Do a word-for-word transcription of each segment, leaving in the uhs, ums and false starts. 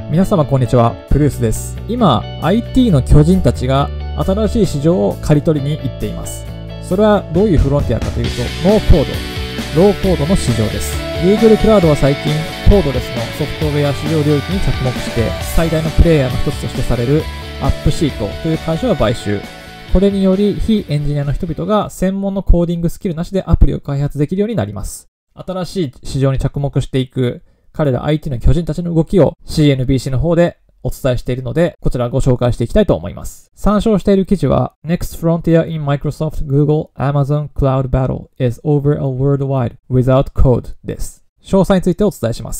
皆様こんにちは、プルースです。今、アイティー の巨人たちが新しい市場を刈り取りに行っています。それはどういうフロンティアかというと、ノーコード、ローコードの市場です。Google クラウドは最近、コードレスのソフトウェア市場領域に着目して、最大のプレイヤーの一つとしてされるアップシートという会社を買収。これにより、非エンジニアの人々が専門のコーディングスキルなしでアプリを開発できるようになります。新しい市場に着目していく彼ら アイティー の巨人たちの動きを シーエヌビーシー の方でお伝えしているので、こちらご紹介していきたいと思います。参照している記事は Next Frontier in Microsoft, Google, Amazon Cloud Battle is over a worldwide without code です。詳細についてお伝えします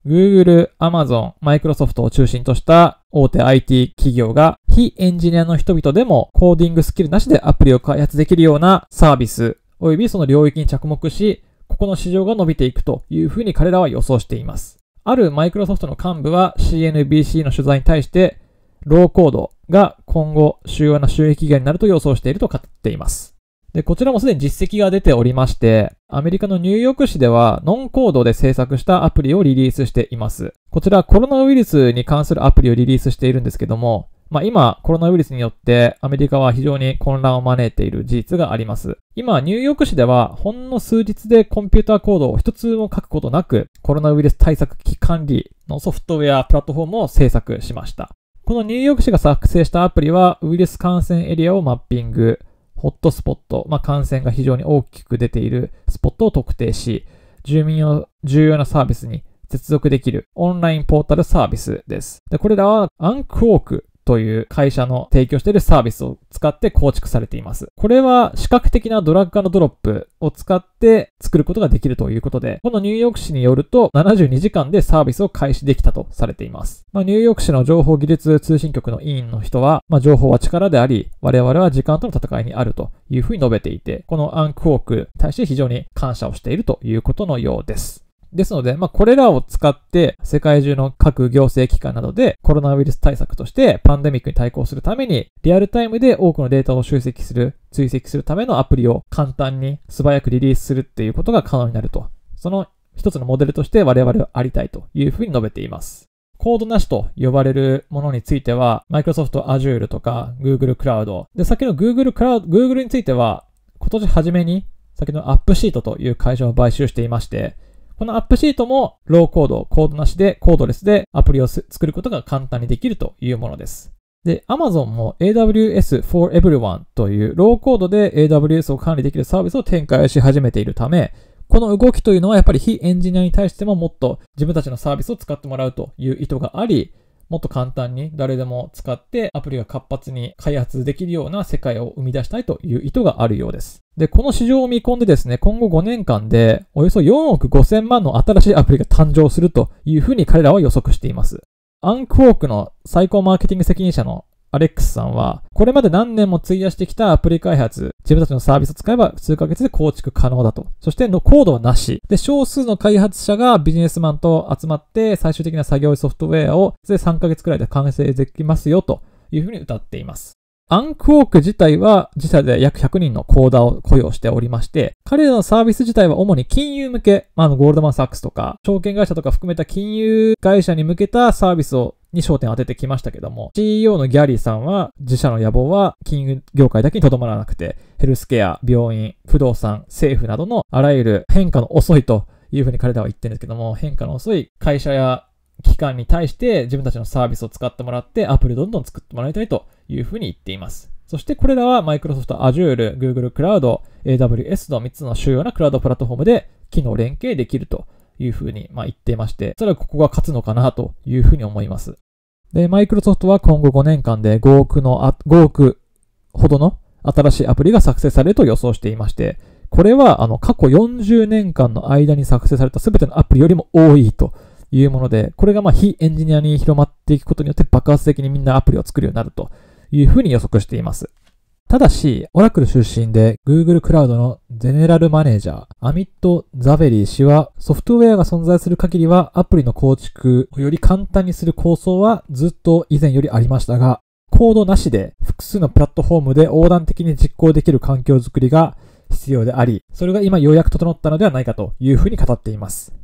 。Google、Amazon、Microsoft を中心とした大手 アイティー 企業が非エンジニアの人々でもコーディングスキルなしでアプリを開発できるようなサービスおよびその領域に着目し、ここの市場が伸びていくというふうに彼らは予想しています。あるマイクロソフトの幹部は シーエヌビーシー の取材に対して、ローコードが今後主要な収益源になると予想していると語っています。で、こちらもすでに実績が出ておりまして、アメリカのニューヨーク市ではノンコードで制作したアプリをリリースしています。こちらコロナウイルスに関するアプリをリリースしているんですけども、まあ今、コロナウイルスによってアメリカは非常に混乱を招いている事実があります。今、ニューヨーク市ではほんの数日でコンピューターコードを一つも書くことなく、コロナウイルス対策危機管理のソフトウェアプラットフォームを制作しました。このニューヨーク市が作成したアプリは、ウイルス感染エリアをマッピング、ホットスポット、まあ感染が非常に大きく出ているスポットを特定し、住民を重要なサービスに接続できるオンラインポータルサービスです。で、これらはアンクオークという会社の提供しているサービスを使って構築されています。これは視覚的なドラッグ&ドロップを使って作ることができるということで、このニューヨーク市によるとななじゅうにじかんでサービスを開始できたとされています。まあ、ニューヨーク市の情報技術通信局の委員の人は、まあ、情報は力であり、我々は時間との戦いにあるというふうに述べていて、このアンクオークに対して非常に感謝をしているということのようです。ですので、まあ、これらを使って世界中の各行政機関などでコロナウイルス対策としてパンデミックに対抗するためにリアルタイムで多くのデータを集積する、追跡するためのアプリを簡単に素早くリリースするっていうことが可能になると。その一つのモデルとして我々はありたいというふうに述べています。コードなしと呼ばれるものについては、Microsoft Azure とか Google Cloud。で、先の Google Cloud、Google については今年初めに先の AppSheet という会社を買収していまして、このアップシートもローコード、コードなしでコードレスでアプリを作ることが簡単にできるというものです。で、Amazon も エーダブリューエス for Everyone というローコードで エーダブリューエス を管理できるサービスを展開し始めているため、この動きというのはやっぱり非エンジニアに対してももっと自分たちのサービスを使ってもらうという意図があり、もっと簡単に誰でも使ってアプリが活発に開発できるような世界を生み出したいという意図があるようです。で、この市場を見込んでですね、今後ごねんかんでおよそよんおくごせんまんの新しいアプリが誕生するというふうに彼らは予測しています。アンクオークの最高マーケティング責任者のアレックスさんは、これまで何年も費やしてきたアプリ開発、自分たちのサービスを使えば数ヶ月で構築可能だと。そしてのコードはなし。で、少数の開発者がビジネスマンと集まって最終的な作業ソフトウェアをさんかげつくらいで完成できますよというふうに謳っています。アンクオーク自体は自社で約ひゃくにんのコーダーを雇用しておりまして、彼らのサービス自体は主に金融向け、まあ、ゴールドマンサックスとか、証券会社とか含めた金融会社に向けたサービスをに焦点を当ててきましたけども、シーイーオー のギャリーさんは自社の野望は金融業界だけにとどまらなくて、ヘルスケア、病院、不動産、政府などのあらゆる変化の遅いというふうに彼らは言ってるんですけども、変化の遅い会社や機関に対して自分たちのサービスを使ってもらってアプリをどんどん作ってもらいたいというふうに言っています。そしてこれらは Microsoft Azure、Google Cloud、エーダブリューエス のみっつの主要なクラウドプラットフォームで機能連携できるというふうにまあ言っていまして、それはここが勝つのかなというふうに思います。で、Microsoft は今後ごねんかんでごおくの、ごおくほどの新しいアプリが作成されると予想していまして、これはあの過去よんじゅうねんかんの間に作成された全てのアプリよりも多いというもので、これがまあ非エンジニアに広まっていくことによって爆発的にみんなアプリを作るようになるというふうに予測しています。ただし、オラクル出身で Google クラウドのゼネラルマネージャー、アミット・ザベリー氏は、ソフトウェアが存在する限りはアプリの構築をより簡単にする構想はずっと以前よりありましたが、コードなしで複数のプラットフォームで横断的に実行できる環境づくりが必要であり、それが今ようやく整ったのではないかというふうに語っています。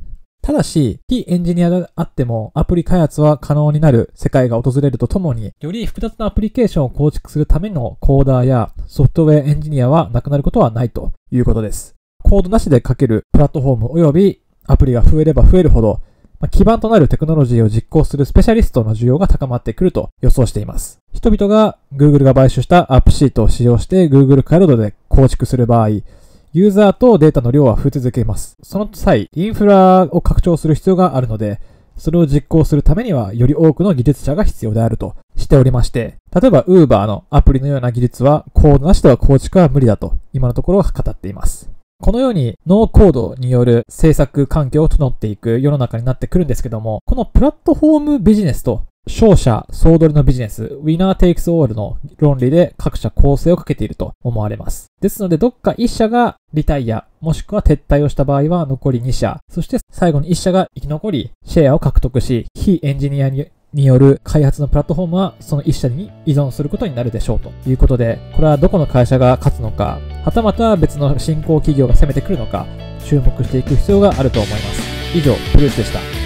ただし、非エンジニアであってもアプリ開発は可能になる世界が訪れるとともに、より複雑なアプリケーションを構築するためのコーダーやソフトウェアエンジニアはなくなることはないということです。コードなしで書けるプラットフォーム及びアプリが増えれば増えるほど、基盤となるテクノロジーを実行するスペシャリストの需要が高まってくると予想しています。人々が Google が買収したアップシートを使用して Google クラウドで構築する場合、ユーザーとデータの量は増え続けます。その際、インフラを拡張する必要があるので、それを実行するためにはより多くの技術者が必要であるとしておりまして、例えば Uber のアプリのような技術はコードなしでは構築は無理だと今のところ語っています。このようにノーコードによる制作環境を整っていく世の中になってくるんですけども、このプラットフォームビジネスと勝者総取りのビジネス、ウィナーテイクスオールの論理で各社構成をかけていると思われます。ですので、どっかいっ社がリタイア、もしくは撤退をした場合は残りに社、そして最後にいっ社が生き残り、シェアを獲得し、非エンジニアにによる開発のプラットフォームはその一社に依存することになるでしょうということで、これはどこの会社が勝つのか、はたまた別の新興企業が攻めてくるのか、注目していく必要があると思います。以上、プルースでした。